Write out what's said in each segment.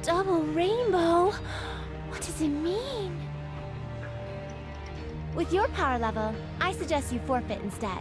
Double rainbow? What does it mean? With your power level, I suggest you forfeit instead.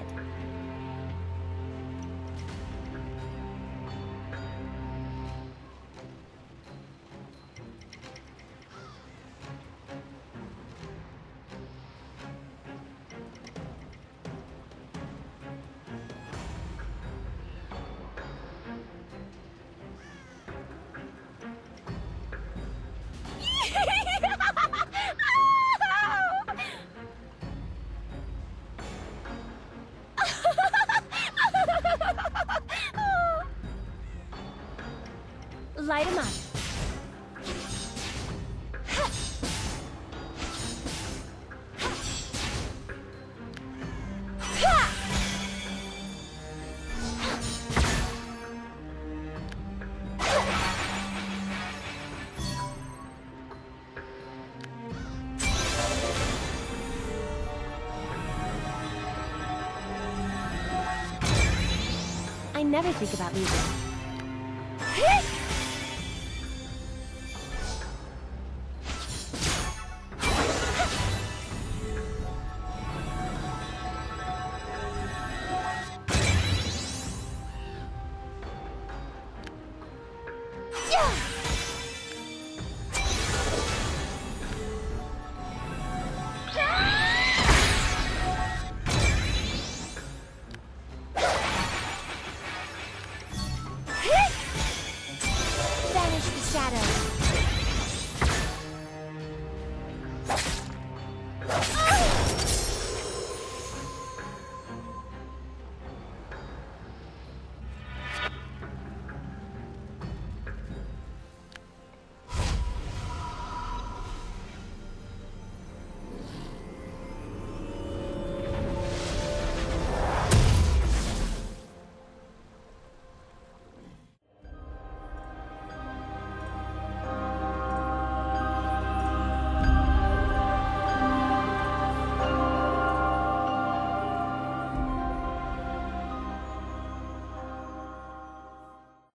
Light him up. I never think about losing. Banish the shadows.